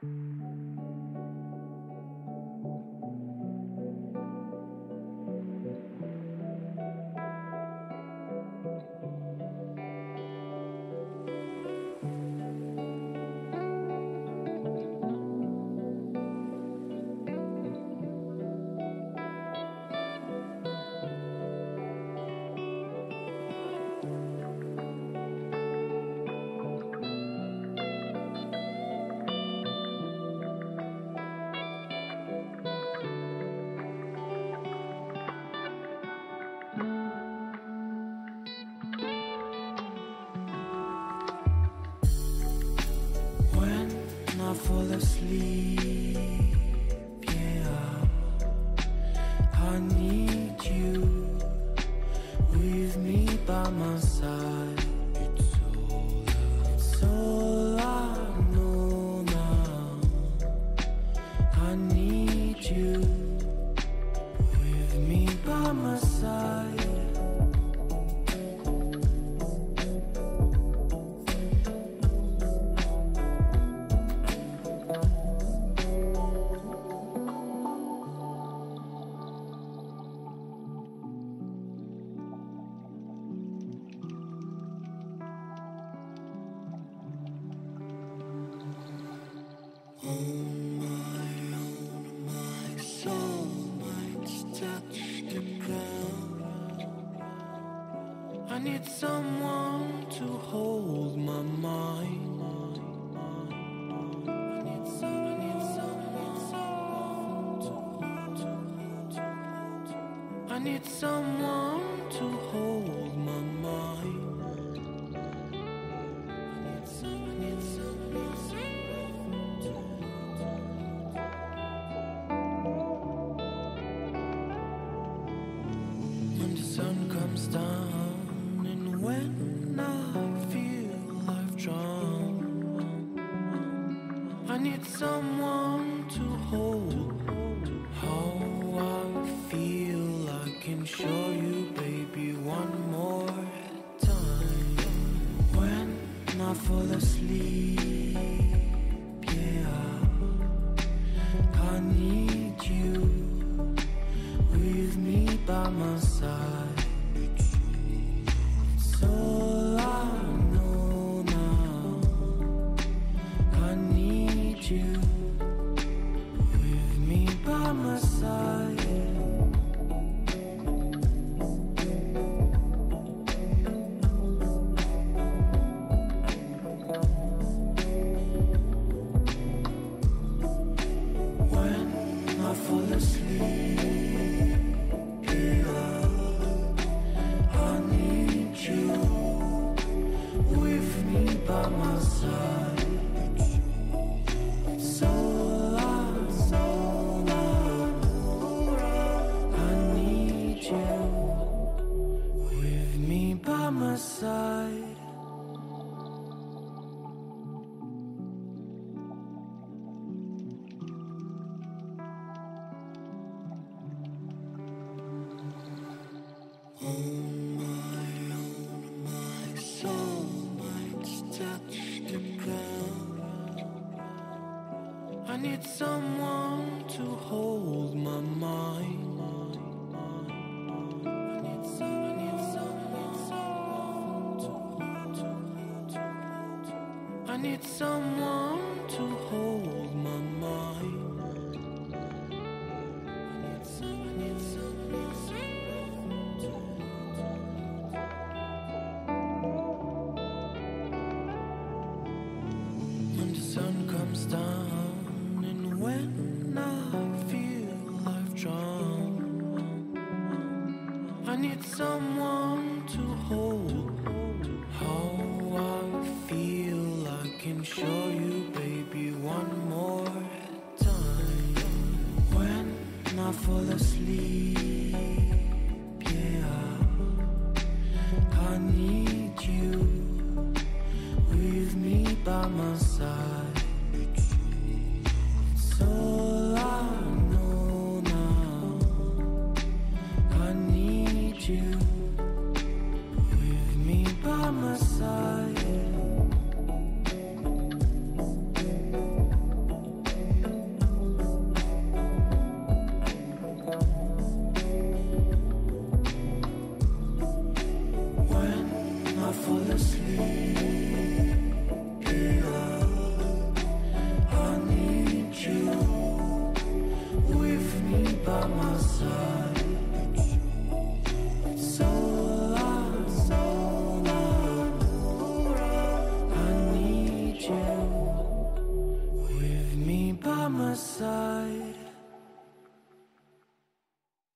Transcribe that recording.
I fall asleep, yeah, I need you with me by my side. It's all I know now. I need you with me by my side. My soul might touch the ground. I need someone to hold my mind. I need someone to hold my mind. When the sun comes down and when I feel I've drowned, I need someone to hold how I feel. I can show you, baby, one more time. When I fall asleep, yeah, I need you with me by my side. It's all I know now. I need you with me by my side. When I fall asleep, by my side. So I need you with me by my side. My soul might touch the ground. I need someone to hold my mind. I need someone to hold my mind. When the sun comes down and when I feel I've drowned, I need someone to hold how I feel. I can show you, baby, one more time. When I fall asleep, yeah, I need you with me by my side. It's all I know now. I need you with me by my side. side.